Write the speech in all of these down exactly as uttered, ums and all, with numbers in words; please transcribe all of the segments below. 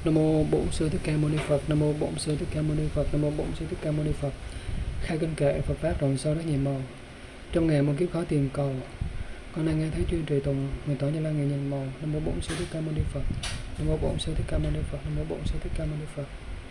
Nam mô Bổn Sư Thích Ca Mâu Ni Phật. Nam mô Bổn Sư Thích Ca Mâu Ni Phật. Nam mô Bổn Sư Thích Ca Mâu Ni Phật. Khai kinh kệ Phật pháp rộng sâu rất nhiệm màu. Trong ngày muôn kiếp khó tìm cầu, con nay nghe thấy chuyên trì tùng, nguyện tỏ Như Lai ngày nhìn màu. Nam mô Bổn Sư Thích Ca Mâu Ni Phật. Nam mô Bổn Sư Thích Ca Mâu Ni Phật. Nam mô Bổn Sư Thích Ca Mâu Ni Phật.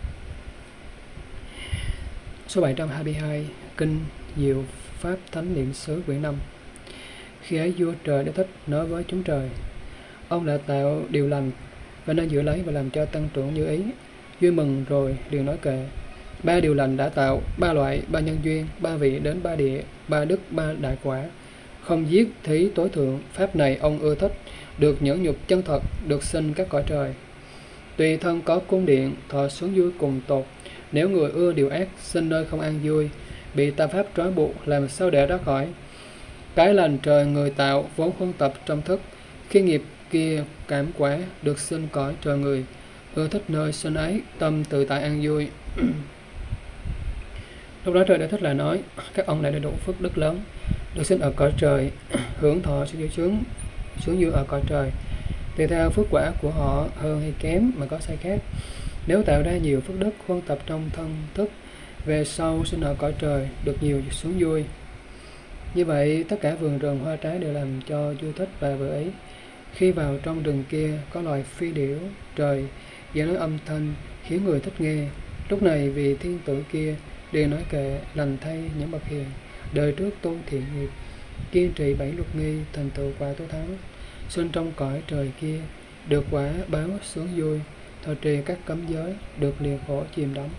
Số bảy trăm hai mươi hai, kinh Diệu Pháp Thánh Niệm xứ quyển năm. Khi ấy vua trời Đế Thích nói với chúng trời: ông đã tạo điều lành và nên giữ lấy và làm cho tăng trưởng như ý. Vui mừng rồi liền nói kệ: ba điều lành đã tạo, ba loại, ba nhân duyên, ba vị đến ba địa, ba đức, ba đại quả. Không giết thí tối thượng, pháp này ông ưa thích, được nhẫn nhục chân thật, được sinh các cõi trời. Tùy thân có cung điện, thọ sướng vui cùng tột. Nếu người ưa điều ác, sinh nơi không an vui, bị tà pháp trói buộc, làm sao để ra khỏi. Cái lành trời người tạo vốn huân tập trong thức, khi nghiệp kia cảm quả, được sinh cõi trời người, ưa thích nơi sinh ấy, tâm tự tại an vui. Lúc đó trời đã thích là nói: các ông lại đầy đủ phước đức lớn, được sinh ở cõi trời, hưởng thọ sự sướng sướng vui ở cõi trời. Tùy theo phước quả của họ hơn hay kém mà có sai khác. Nếu tạo ra nhiều phước đức huân tập trong thân thức, về sau sinh ở cõi trời, được nhiều sướng vui. Như vậy tất cả vườn rừng hoa trái đều làm cho vui thích và vừa ý. Khi vào trong rừng kia có loài phi điểu trời và nói âm thanh khiến người thích nghe. Lúc này vì thiên tử kia đều nói kệ: lành thay những bậc hiền, đời trước tu thiện nghiệp, kiên trì bảy luật nghi, thành tựu quả tu thắng, sinh trong cõi trời kia, được quả báo sướng vui, thọ trì các cấm giới, được lìa khổ chìm đắm.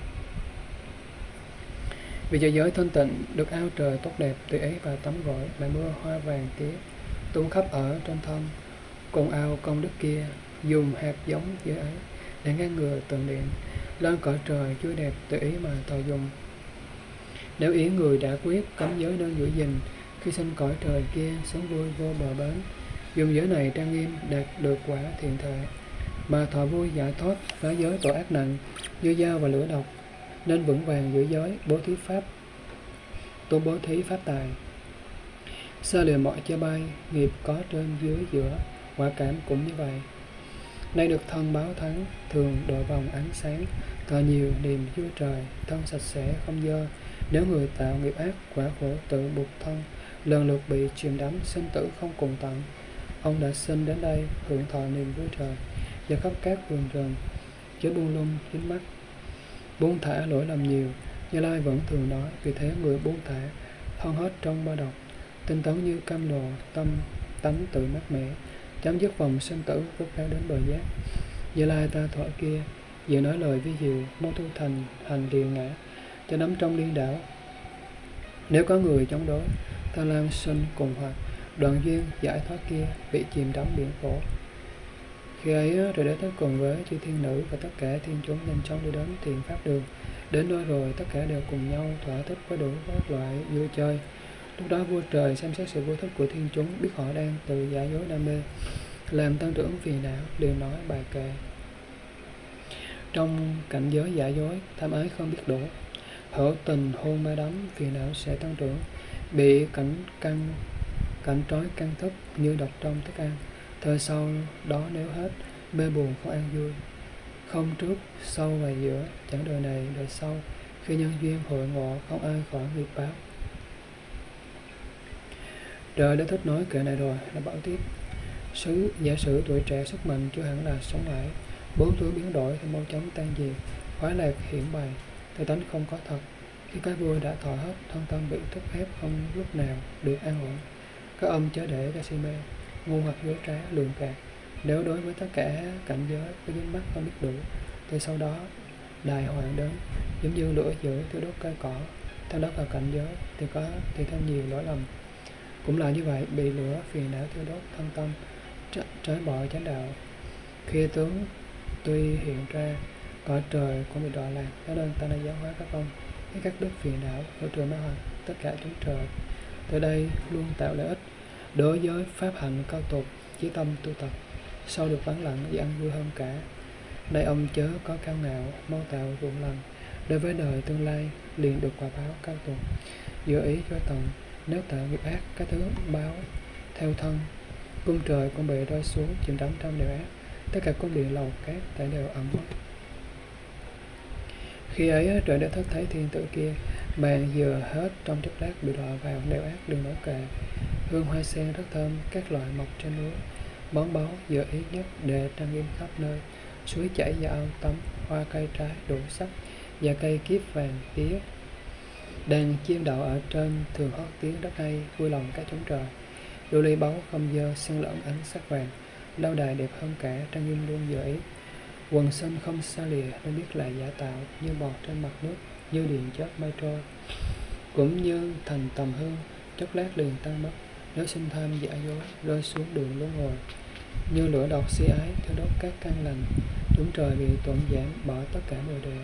Vì cho giới thanh tịnh, được ao trời tốt đẹp, tùy ấy và tắm gội, lại mưa hoa vàng tía tung khắp ở trên thân. Cùng ao công đức kia, dùng hạt giống giới ấy để ngăn ngừa tường điện, lên cõi trời vui đẹp, tùy ý mà thọ dùng. Nếu ý người đã quyết cấm giới nên giữ gìn, khi sinh cõi trời kia sống vui vô bờ bến, dùng giới này trang nghiêm, đạt được quả thiện thệ, mà thọ vui giải thoát, phá giới tội ác nặng như dao và lửa độc, nên vững vàng giữ giới, bố thí pháp, tu bố thí pháp tài, xa lìa mọi chê bai, nghiệp có trên dưới giữa, quả cảm cũng như vậy. Nay được thân báo thắng, thường đội vòng ánh sáng, thọ nhiều niềm vui trời, thân sạch sẽ không dơ. Nếu người tạo nghiệp ác, quả khổ tự buộc thân, lần lượt bị chìm đắm, sinh tử không cùng tận. Ông đã sinh đến đây hưởng thọ niềm vui trời, và khắp các vườn rừng chớ buông lung dính mắt, buông thả lỗi lầm nhiều. Như Lai vẫn thường nói: vì thế người buông thả, thân hết trong ba độc, tinh tấn như cam lồ, tâm tánh tự mát mẻ, chấm dứt vòng sinh tử, vút cao đến bờ giác. Như Lai ta thọ kia, vừa nói lời vi diệu, mong tu thành hành điều ngã, cho nắm trong điên đảo. Nếu có người chống đối, ta lam sinh cùng hoặc, đoạn duyên giải thoát kia, bị chìm đắm biển khổ. Khi ấy rồi Đế Thích cùng với chư thiên nữ và tất cả thiên chúng nhanh chóng đi đến thiện pháp đường. Đến nơi rồi tất cả đều cùng nhau thỏa thích với đủ các loại vui chơi. Lúc đó vua trời xem xét sự vô thích của thiên chúng, biết họ đang tự giả dối đam mê, làm tăng trưởng phiền não, liền nói bài kệ: trong cảnh giới giả dối, tham ái không biết đủ, hữu tình hôn mê đắm, phiền não sẽ tăng trưởng, bị cảnh căng cảnh trói căng thức như độc trong thức ăn. Thời sau đó nếu hết, mê buồn không an vui, không trước, sau và giữa, chẳng đời này đời sau, khi nhân duyên hội ngộ, không ai khỏi nghiệp báo. Trời đã thích nói kệ này rồi, là bảo tiếp: Sứ giả sử tuổi trẻ sức mạnh chưa hẳn là sống mãi, bốn thứ biến đổi thì mau chóng tan diệt, khoái lạc hiển bày, tự tánh không có thật. Khi các vua đã thọ hết, thân tâm bị thúc ép không lúc nào được an ổn. Các ông chớ để ra si mê, ngu hoặc dối trá, lường gạt. Nếu đối với tất cả cảnh giới có dính mắc không biết đủ, thì sau đó đại hoạn đến, giống như lửa dữ thiêu đốt cây cỏ. Theo đó vào cảnh giới thì có thì thêm nhiều lỗi lầm. Cũng là như vậy, bị lửa phiền não thiêu đốt thân tâm, trái bỏ chánh đạo. Khi tướng tuy hiện ra, cõi trời cũng bị đọa lạc. Cho nên ta đã giáo hóa các ông, với các đức phiền não, hỗ trợ ma hoặc tất cả chúng trời. Từ đây luôn tạo lợi ích, đối với pháp hạnh cao tột, chí tâm tu tập, sau được vắng lặng và ăn vui hơn cả. Nay ông chớ có cao ngạo, mau tạo ruộng lành, đối với đời tương lai liền được quả báo cao tột. Giữ ý cho tận, nếu tạo nghiệp ác, các thứ báo theo thân, cung trời cũng bị rơi xuống chìm đắm trong điều ác. tất cả cung điện lầu cát tại đều ẩn mất. Khi ấy trời đã thất thấy thiên tử kia, màn dừa hết trong chốc lát bị đọa vào nẻo ác đường nói kệ. Hương hoa sen rất thơm, các loại mọc trên núi, món báu dở ý nhất để trang nghiêm khắp nơi. Suối chảy và ao tắm, hoa cây trái đủ sắc và cây kiếp vàng tía. Đàn chim đậu ở trên thường hót tiếng rất hay, vui lòng cả chúng trời. Lưu ly báu không dơ, xen lẫn ánh sắc vàng, lâu đài đẹp hơn cả, trang nghiêm luôn dở ý. Quần sinh không xa lìa nên biết là giả tạo, như bọt trên mặt nước, như điện chớp mây trôi. Cũng như thành tầm hương, chốc lát liền tan mất, nếu sinh tham giả dối, rơi xuống đường luân hồi. Như lửa độc si ái, theo đốt các căn lành, chúng trời vì tổn giảm, bỏ tất cả mười đề.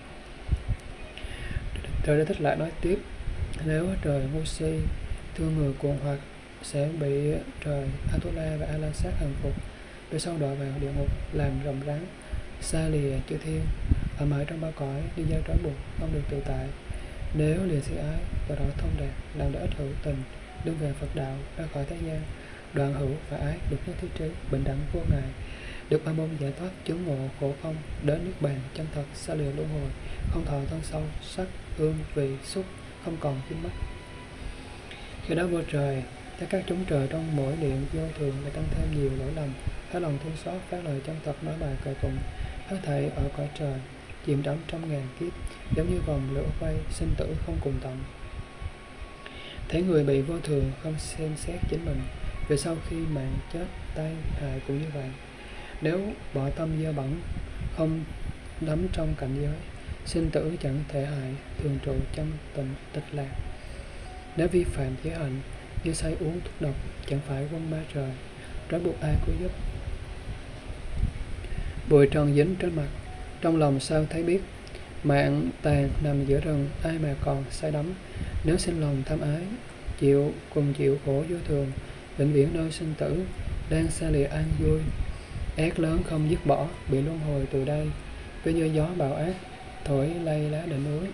Trời đã thích lại nói tiếp, nếu trời ngu si, thương người cuồng hoặc, sẽ bị trời Atula và A La Sát hàng phục, về sau đọa vào địa ngục, làm rồng rắn, xa lìa chư thiên, ở mãi trong ba cõi, đi giao trói buộc, không được tự tại. Nếu lìa si ái và đó thông đạt, làm để ít hữu tình, đứng về Phật đạo, ra khỏi thế gian, đoạn hữu và ái được nhất thiết trí, bình đẳng vô ngại, được ba môn giải thoát, chứng ngộ khổ không, đến nước bàn chân thật, xa lìa luân hồi, không thọ thân sâu, sắc, hương, vị, xúc, không còn kiến mắt. Khi đó vô trời, tất các chúng trời trong mỗi niệm vô thường lại tăng thêm nhiều lỗi lầm, hết lòng thương xót, phát lời chân thật nói bài cờ tụng, hết thảy ở cõi trời, chìm đắm trong ngàn kiếp, giống như vòng lửa quay, sinh tử không cùng tận. Thấy người bị vô thường không xem xét chính mình, về sau khi mạng chết, tai hại cũng như vậy. Nếu bỏ tâm dơ bẩn, không đắm trong cảnh giới, sinh tử chẳng thể hại, thường trụ chân tịnh tịch lạc. Nếu vi phạm giới hạnh, như say uống thuốc độc, chẳng phải quân ma trời, trói buộc ai cứu giúp. Bụi trần dính trên mặt, trong lòng sao thấy biết, mạng tàn nằm giữa rừng, ai mà còn say đắm. Nếu sinh lòng tham ái, chịu cùng chịu khổ vô thường, vĩnh viễn nơi sinh tử, đang xa lìa an vui. Ác lớn không dứt bỏ, bị luân hồi từ đây, cứ như gió bão ác, thổi lay lá đỉnh núi.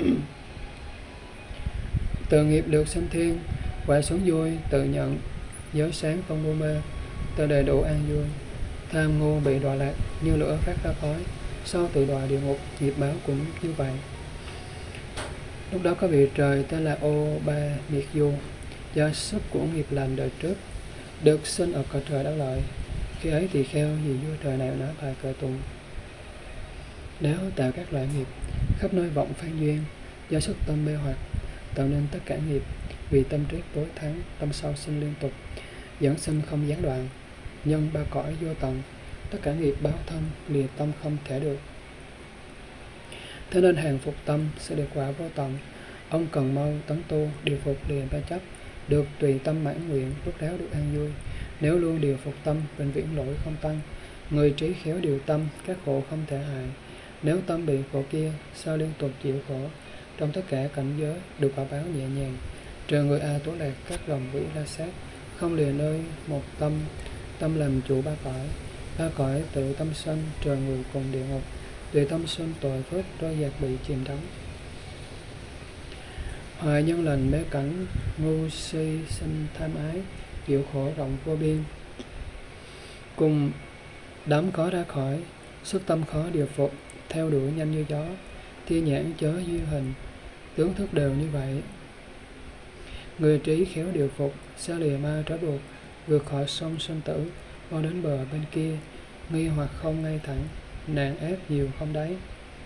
Từ nghiệp được sinh thiên, quả xuống vui, tự nhận, giới sáng không mưu mê, từ đầy đủ an vui. Tham ngu bị đọa lạc, như lửa phát ra khói, sau tự đọa địa ngục, nghiệp báo cũng như vậy. Lúc đó có vị trời tên là Ô Ba Miệt Du, do sức của nghiệp lành đời trước, được sinh ở cõi trời đáo lợi. Khi ấy tỳ kheo vì vua trời này nói bài cờ tụng. Nếu tạo các loại nghiệp, khắp nơi vọng phan duyên, do sức tâm mê hoặc, tạo nên tất cả nghiệp, vì tâm trí tối thắng, tâm sau sinh liên tục, dẫn sinh không gián đoạn, nhân ba cõi vô tận, tất cả nghiệp báo thân, lìa tâm không thể được. Thế nên hàng phục tâm sẽ được quả vô tận. Ông cần mau tấn tu, điều phục lìa ba chấp, được tùy tâm mãn nguyện, rốt ráo được an vui. Nếu luôn điều phục tâm, vĩnh viễn lỗi không tăng, người trí khéo điều tâm, các khổ không thể hại. Nếu tâm bị khổ kia, sao liên tục chịu khổ, trong tất cả cảnh giới được quả báo nhẹ nhàng. Trời người A Tố Lạc các lòng quỷ La Sát, không lìa nơi một tâm, tâm làm chủ ba cõi. Ba cõi tự tâm sanh, trời người cùng địa ngục, tùy tâm sinh tội phước, rơi dạt bị chìm đắm. Hoài nhân lành mê cảnh, ngu si sinh tham ái, chịu khổ rộng vô biên. Cùng đắm khó ra khỏi, sức tâm khó điều phục, theo đuổi nhanh như gió, thiên nhãn chớ duy hình, tướng thức đều như vậy. Người trí khéo điều phục, xa lìa ma trói buộc, vượt khỏi sông sinh tử, mau đến bờ bên kia, nghi hoặc không ngay thẳng, nạn ác nhiều không đáy.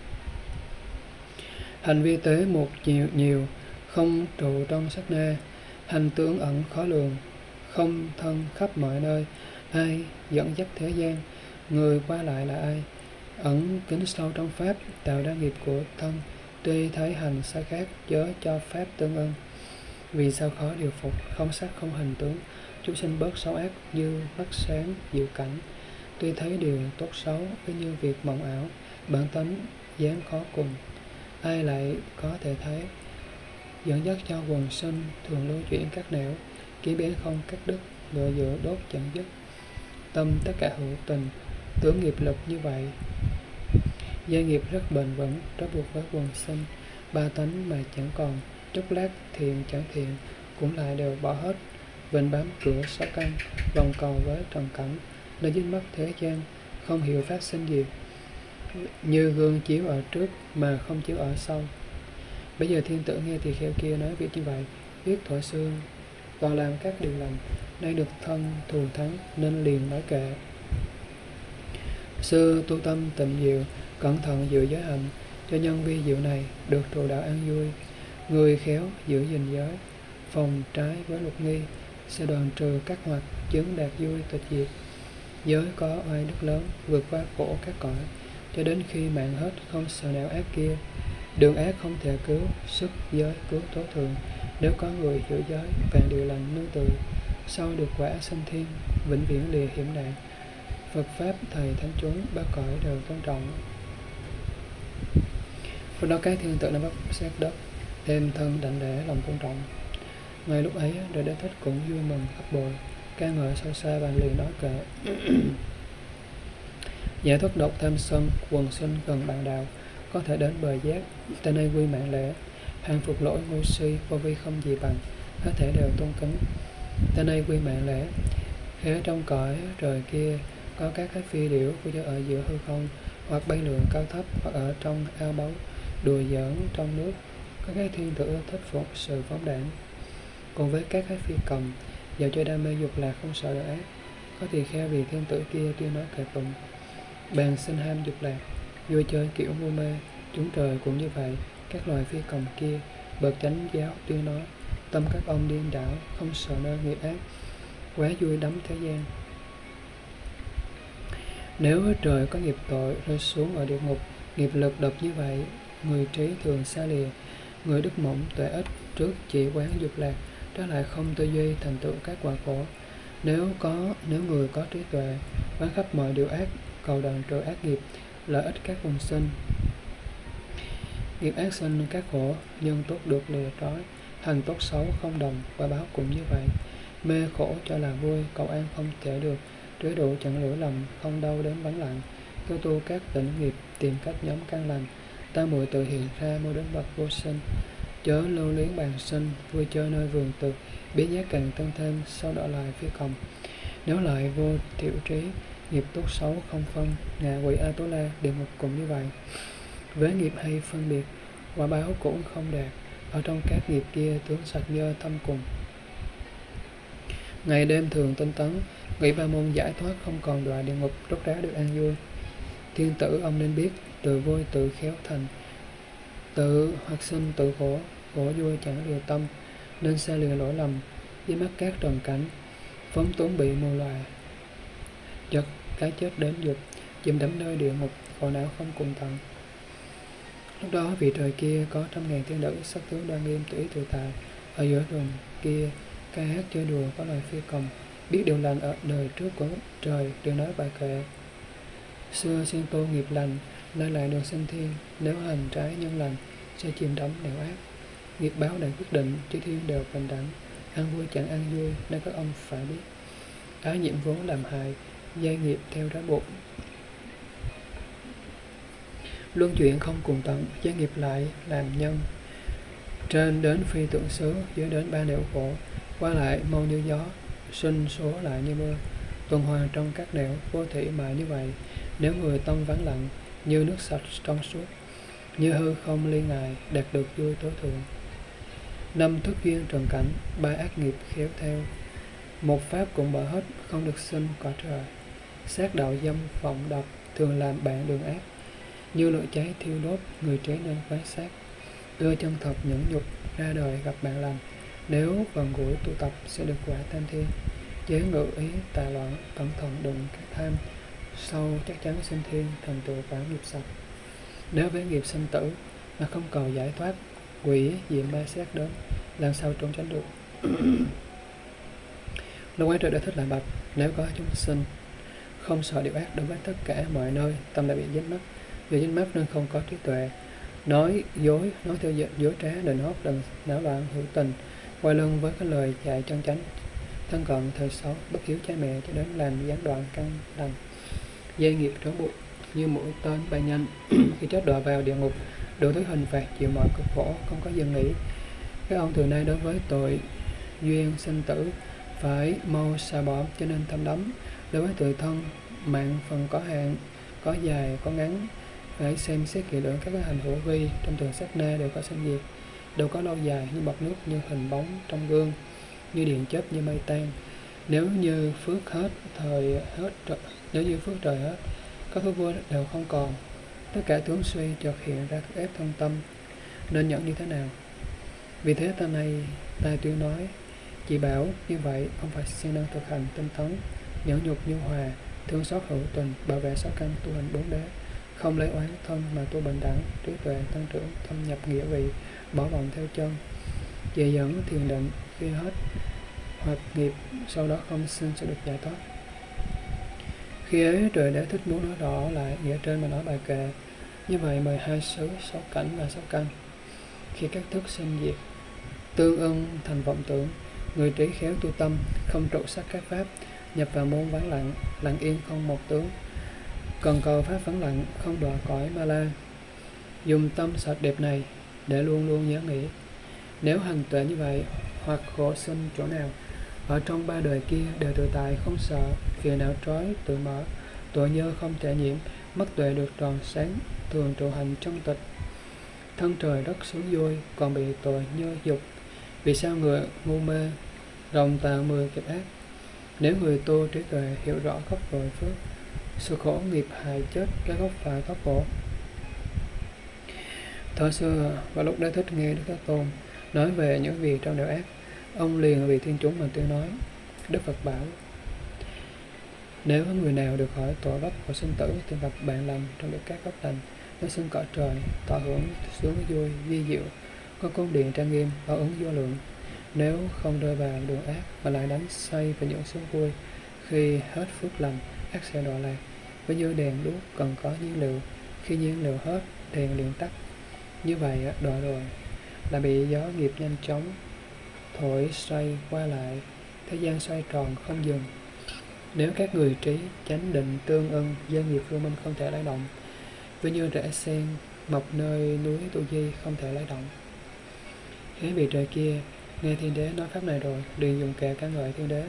Hành vi tế một nhiều nhiều, không trụ trong sát na, hành tướng ẩn khó lường, không thân khắp mọi nơi. Ai dẫn dắt thế gian, người qua lại là ai? Ẩn kín sâu trong pháp, tạo ra nghiệp của thân, tuy thấy hành sai khác, chớ cho pháp tương ưng. Vì sao khó điều phục, không sắc không hình tướng, chúng sinh bớt xấu ác như mắt sáng diệu cảnh. Tuy thấy điều tốt xấu, cứ như việc mộng ảo, bản tánh dáng khó cùng. Ai lại có thể thấy, dẫn dắt cho quần sinh, thường lưu chuyển các nẻo, ký bén không cắt đứt, lựa giữa đốt chẳng dứt. Tâm tất cả hữu tình, tướng nghiệp lực như vậy. Gia nghiệp rất bền vững, trói buộc với quần sinh, ba tánh mà chẳng còn, chốc lát thiện chẳng thiện, cũng lại đều bỏ hết. Vịnh bám cửa sáu căn, vòng cầu với trần cảnh, nơi dính mắc thế gian, không hiểu phát sinh gì, như gương chiếu ở trước mà không chiếu ở sau. Bây giờ thiên tử nghe tỳ kheo kia nói việc như vậy, biết thuở xưa toàn làm các điều lành, nay được thân thù thắng nên liền nói kệ: xưa tu tâm tịnh diệu, cẩn thận giữ giới hạnh, cho nhân vi diệu này được trụ đạo an vui. Người khéo giữ gìn giới, phòng trái với luật nghi, sẽ đoạn trừ các hoặc, chứng đạt vui tịch diệt. Giới có oai đức lớn, vượt qua khổ các cõi, cho đến khi mạng hết không sợ não ác kia. Đường ác không thể cứu, sức giới cứu tối thượng. Nếu có người hiểu giới, vạn điều lành nương tựa, sau được quả sinh thiên, vĩnh viễn lìa hiểm nạn. Phật pháp thầy thánh chúng ba cõi đều tôn trọng. Lúc đó các thiên tử nam bắc sát đất, thêm thân đảnh lễ lòng tôn trọng. Ngay lúc ấy, Đời Đế Thích cũng vui mừng gấp bội, ca ngợi sâu xa và liền nói kệ: giải thoát độc tham sân, quần sinh gần bạn đạo, có thể đến bờ giác, tại nay quy mạng lễ. Hàng phục lỗi ngu si, vô vi không gì bằng, hết thể đều tôn kính. Tại nay quy mạng lễ. Khế trong cõi trời kia có các cái phi điểu vui chơi ở giữa hư không, hoặc bay lượn cao thấp, hoặc ở trong ao báu đùa giỡn trong nước. Có các thiên tử thích phục sự phóng đãng. Còn với các cái phi cầm, dạo chơi đam mê dục lạc không sợ đời ác. Có tỳ kheo vì thiên tử kia tuyên nói kệ tụng: bàn sinh ham dục lạc, vui chơi kiểu ngu mê. Chúng trời cũng như vậy. Các loài phi cầm kia, bậc chánh giáo tuyên nói: tâm các ông điên đảo, không sợ nơi nghiệp ác, quá vui đắm thế gian. Nếu trời có nghiệp tội rơi xuống ở địa ngục, nghiệp lực độc như vậy, người trí thường xa lìa. Người đức mỏng tuệ ít, trước chỉ quán dục lạc, trái lại không tư duy thành tựu các quả khổ. Nếu có nếu người có trí tuệ, quán khắp mọi điều ác, cầu đoạn trừ ác nghiệp, lợi ích các quần sinh. Nghiệp ác sinh các khổ, nhân tốt được lìa trói, hành tốt xấu không đồng, quả báo cũng như vậy. Mê khổ cho là vui, cầu an không thể được, trí độ chẳng lửa lầm, không đau đến vắng lặng. Cơ tu các tỉnh nghiệp, tìm cách nhóm căn lành, ta muội tự hiện ra mô đến vật vô sinh. Chớ lưu luyến bàn sinh, vui chơi nơi vườn tược, biến giác càng tăng thêm, sau đó lại phía cầm. Nếu lại vô thiểu trí, nghiệp tốt xấu không phân, ngạ quỷ A Tố La, địa ngục cũng như vậy. Với nghiệp hay phân biệt, quả báo cũng không đạt, ở trong các nghiệp kia tướng sạch nhơ thâm cùng. Ngày đêm thường tinh tấn, nghĩ ba môn giải thoát, không còn đọa địa ngục, rốt ráo được an vui. Thiên tử ông nên biết, tự vui tự khéo thành, tự hoặc sinh tự khổ, khổ vui chẳng lìa tâm, nên xa lìa lỗi lầm, với mắt các trần cảnh, phóng túng bị mù loài. Chợt cái chết đến dục, chìm đắm nơi địa ngục, khổ não không cùng tận. Lúc đó vị trời kia có trăm ngàn thiên nữ, sắc tướng đoan nghiêm tùy ý tự tại, ở giữa rừng kia ca hát chơi đùa có loài phi cầm, biết điều lành ở đời trước của trời, đều nói bài kệ: xưa siêng tu nghiệp lành, nay lại được sinh thiên, nếu hành trái nhân lành, sẽ chìm đắm nẻo ác. Nghiệp báo đã quyết định, chư thiên đều bình đẳng, ăn vui chẳng ăn vui, nên các ông phải biết. Ái nhiễm vốn làm hại, dây nghiệp theo đá buộc. Luân chuyển không cùng tận, giai nghiệp lại làm nhân. Trên đến phi tượng xứ, dưới đến ba nẻo khổ, qua lại mau như gió, sinh số lại như mưa, tuần hoàn trong các nẻo, vô thị mãi như vậy. Nếu người tâm vắng lặng, như nước sạch trong suốt, như hư không ly ngại, đạt được vui tối thượng. Năm thức duyên trần cảnh, ba ác nghiệp khéo theo, một pháp cũng bỏ hết, không được sinh cõi trời. Sát đạo dâm vọng độc, thường làm bạn đường ác, như lửa cháy thiêu đốt, người trí nên quán sát. Ưa chân thật nhẫn nhục, ra đời gặp bạn lành, nếu gần gũi tu tập sẽ được quả tam thiên. Chế ngự ý tà loạn, cẩn thận đừng các tham, sau chắc chắn sinh thiên, thành tựu quả nghiệp sạch. Nếu với nghiệp sinh tử mà không cầu giải thoát, quỷ diệm ba xét đến, làm sao trốn tránh được. Lúc ấy trời đã thích lại bạch: nếu có chúng sinh không sợ điều ác đối với tất cả mọi nơi, tâm đã bị dính mắc, vì dính mắc nên không có trí tuệ, nói dối, nói theo dối trá, định hót, đừng náo loạn hữu tình, quay lưng với cái lời dạy chân chánh, thân cận thời xấu, bất hiếu cha mẹ, cho đến làm gián đoạn căn lành. Dây nghiệp trói buộc như mũi tên bay nhanh, khi chết đọa vào địa ngục, đủ thứ hình phạt, chịu mọi cực khổ, không có dừng nghỉ. Các ông từ nay đối với tội duyên sinh tử phải mau xả bỏ, cho nên thâm đắm. Đối với tự thân mạng phần có hạn, có dài, có ngắn, phải xem xét kỹ lưỡng các hành hữu vi trong từng sát na đều có sinh diệt, đâu có lâu dài, như bọt nước, như hình bóng trong gương, như điện chớp, như mây tan. Nếu như phước hết thời hết trời, nếu như phước trời hết, các phước vua đều không còn, tất cả tướng suy chợt hiện ra các ép thân tâm, nên nhận như thế nào? Vì thế ta này ta tuyên nói, chị bảo như vậy ông phải siêng năng thực hành tinh tấn, nhẫn nhục như hòa, thương xót hữu tình, bảo vệ sáu căn, tu hành bốn đế, không lấy oán thân mà tu bình đẳng, trí tuệ tăng trưởng, thâm nhập nghĩa vị, bỏ vọng theo chân, dạy dẫn thiền định, khi hết hoặc nghiệp sau đó không sinh sẽ được giải thoát. Khi ấy trời đã thích muốn nói rõ lại nghĩa trên mà nói bài kệ. Như vậy mười hai xứ, sáu cảnh và sáu căn, khi các thức sinh diệt, tương ưng thành vọng tưởng, người trí khéo tu tâm, không trụ sắc các pháp, nhập vào môn vắng lặng, lặng yên không một tướng, cần cầu pháp vắng lặng, không đọa cõi ma la. Dùng tâm sạch đẹp này để luôn luôn nhớ nghĩ, nếu hành tuệ như vậy, hoặc khổ sinh chỗ nào, ở trong ba đời kia đều tự tại không sợ, phiền não trói tự mở, tội nhơ không thể nhiễm, mất tuệ được tròn sáng, thường trụ hành trong tịch, thân trời đất xuống vui, còn bị tội nhơ dục. Vì sao người ngu mê rồng tạo mười kiếp ác? Nếu người tu trí tuệ hiểu rõ gốc tội phước, sự khổ nghiệp hại chết cái gốc phải gốc khổ. Thời xưa vào lúc Đế Thích nghe Đức Thế Tôn nói về những việc trong đạo ác, ông liền vì thiên chúng mà tuyên nói. Đức Phật bảo, nếu người nào được hỏi tội gốc của sinh tử thì gặp bạn lành trong được các gốc lành, nó xưng cõi trời, tọa hưởng sướng vui vi diệu, có cung điện trang nghiêm, bảo ứng vô lượng. Nếu không rơi vào đường ác mà lại đánh say vào những sướng vui, khi hết phước lành, ác sẽ đọa lạc. Với như đèn đuốc cần có nhiên liệu, khi nhiên liệu hết, đèn liền tắt. Như vậy đọa rồi là bị gió nghiệp nhanh chóng thổi xoay qua lại, thế gian xoay tròn không dừng. Nếu các người trí chánh định tương ưng, dân nghiệp vô minh không thể lay động, với như rễ sen mọc nơi núi Tu Di không thể lay động. Thế vị trời kia nghe thiên đế nói pháp này rồi, liền dùng kệ ca ngợi thiên đế.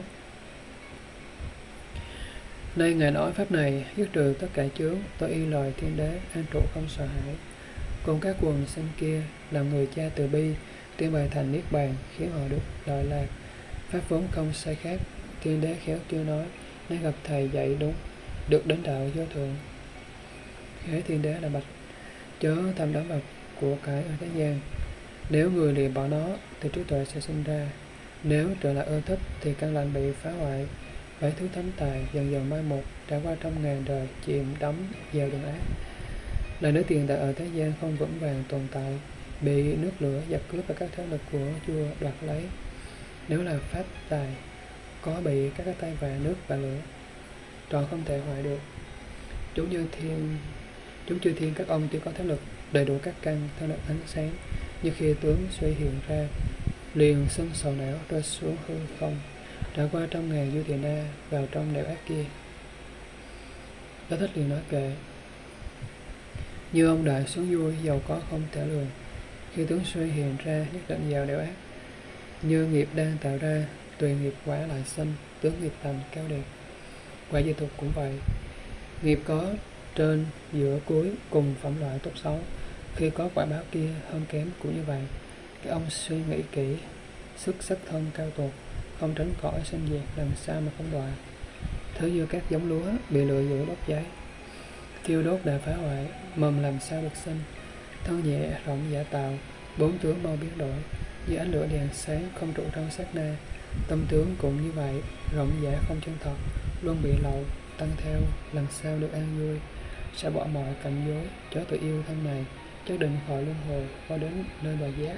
Nay ngài nói pháp này dứt trừ tất cả chướng, tôi y lời thiên đế an trụ không sợ hãi. Cùng các quần sinh kia làm người cha từ bi, tuyên bày thành niết bàn, khiến họ được lợi lạc. Pháp vốn không sai khác, thiên đế khéo chưa nói, nay gặp thầy dạy đúng, được đến đạo vô thượng. Thế thiên đế là bạch, chớ tham đắm vào của cải ở thế gian. Nếu người lìa bỏ nó thì trí tuệ sẽ sinh ra. Nếu trở lại ưa thích thì căn lành bị phá hoại. Bảy thứ thánh tài dần dần mai một, trải qua trăm ngàn đời chìm đắm vào đường ác. Là nếu tiền tài ở thế gian không vững vàng tồn tại, bị nước lửa giặc cướp và các thế lực của vua đoạt lấy. Nếu là pháp tài, có bị các cái tay và nước và lửa, tròn không thể hoại được. Chúng như thiên, chúng chư thiên các ông tuy có thế lực đầy đủ các căn, thế lực ánh sáng, như khi tướng suy hiện ra, liền sân sầu não rơi xuống hư không, trải qua trăm ngàn du thiền na vào trong đèo ác kia. Đế Thích liền nói kệ, như ông đại xuống vui giàu có không thể lường, khi tướng suy hiện ra nhất định vào đèo ác. Như nghiệp đang tạo ra, tùy nghiệp quả lại sinh, tướng nghiệp thành cao đẹp. Quả dị tục cũng vậy, nghiệp có trên giữa cuối cùng phẩm loại tốt xấu, khi có quả báo kia hơn kém cũng như vậy. Các ông suy nghĩ kỹ, sức sắc thân cao tột, không tránh khỏi sinh diệt, làm sao mà không đọa. Thứ như các giống lúa bị lửa dữ đốt cháy, thiêu đốt đã phá hoại, mầm làm sao được sinh. Thân nhẹ rộng giả tạo, bốn tướng mau biến đổi, như ánh lửa đèn sáng không trụ trong sát na. Tâm tướng cũng như vậy, rộng giả không chân thật, luôn bị lậu tăng theo, làm sao được an vui. Sẽ bỏ mọi cảnh dối, chớ tự yêu thân này, chắc định khỏi luân hồi, qua đến nơi bờ giác.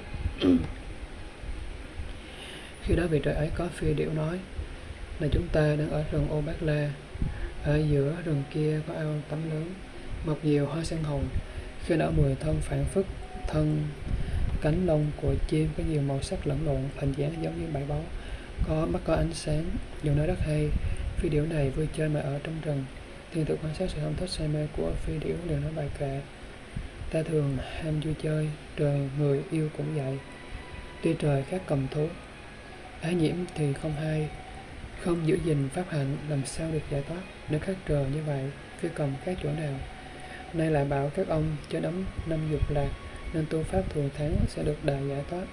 Khi đó vị trời ấy có phi điểu nói, là chúng ta đang ở rừng Ô Bát La, ở giữa rừng kia có ao tắm lớn, mọc nhiều hoa sen hồng. Khi nở mùi thơm phảng phất, thân cánh lông của chim có nhiều màu sắc lẫn lộn, hình dáng giống như bảy báu, có mắt có ánh sáng, nhiều nơi rất hay. Phi điểu này vui chơi mà ở trong rừng. Thiên tử quan sát sự không thích say mê của phi điểu, đều nói bài kệ. Ta thường ham vui chơi, trời người yêu cũng vậy. Tuy trời khác cầm thú, ái nhiễm thì không hay, không giữ gìn pháp hạnh làm sao được giải thoát. Nếu khác trời như vậy, phi cầm khác chỗ nào? Nay lại bảo các ông chớ đắm năm dục lạc, nên tu pháp thường tháng sẽ được đại giải thoát.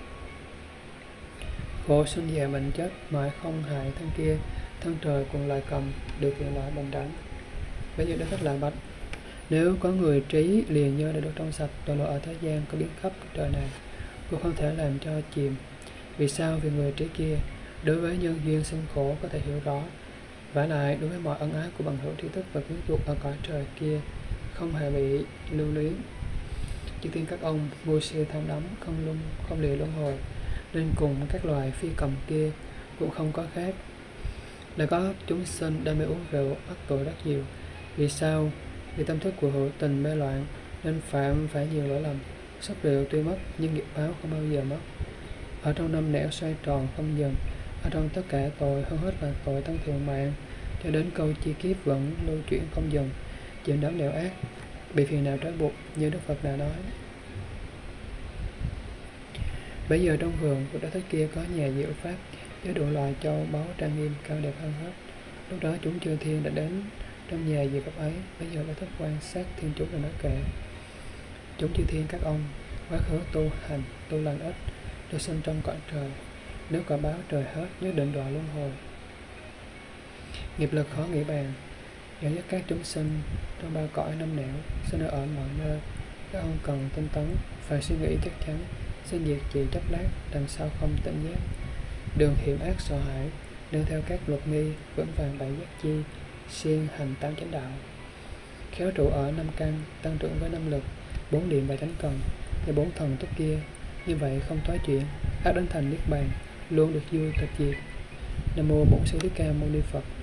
Khổ sinh già bệnh chết, mãi không hại thân kia, thân trời cùng lại cầm, được hiện lại bình đẳng. Bây giờ Đức Thích lại bạch: nếu có người trí liền nhớ đã được trong sạch, tội lỗi ở thế gian có biến khắp trời này, cũng không thể làm cho chìm. Vì sao? Vì người trí kia đối với nhân duyên sinh khổ có thể hiểu rõ, vả lại đối với mọi ân ái của bằng hữu tri thức và quyến thuộc ở cõi trời kia không hề bị lưu luyến. Chư tiên các ông vô siêu tham đắm, không luân không lìa luân hồi, nên cùng các loài phi cầm kia cũng không có khác. Đã có chúng sinh đam mê uống rượu, mắc tội rất nhiều. Vì sao? Vì tâm thức của hữu tình mê loạn nên phạm phải nhiều lỗi lầm. Sắc rượu tuy mất nhưng nghiệp báo không bao giờ mất. Ở trong năm nẻo xoay tròn không dừng, ở trong tất cả tội hơn hết là tội tăng thiện mạng, cho đến câu chi kiếp vẫn lưu chuyển không dừng, chịu đấm nẻo ác, bị phiền não trói buộc như Đức Phật đã nói. Bây giờ trong vườn của Đức Thích kia có nhà diệu pháp với đủ loại châu báu trang nghiêm cao đẹp hơn hết. Lúc đó chúng chư thiên đã đến trong nhà diệu pháp ấy. Bây giờ Đức Thích quan sát thiên chúng đã nói kệ: chúng chư thiên các ông, quá khứ tu hành tu lành ít, được sinh trong cõi trời, nếu quả báo trời hết nhất định đọa luân hồi. Nghiệp lực khó nghĩ bàn, dẫn dắt các chúng sinh trong ba cõi năm nẻo, sinh ở mọi nơi. Các ông cần tinh tấn, phải suy nghĩ chắc chắn, sinh diệt chỉ chốc lát, đằng sau không tỉnh giác. Đường hiểm ác sợ hãi, nương theo các luật nghi, vững vàng bảy giác chi, siêng hành tám chánh đạo. Khéo trụ ở năm căn, tăng trưởng với năm lực, bốn điện và chánh cần, và bốn thần túc kia. Như vậy không thoái chuyển, ác đến thành niết bàn, luôn được vui tịch diệt. Nam mô Bổn Sư Thích Ca Mâu Ni Phật.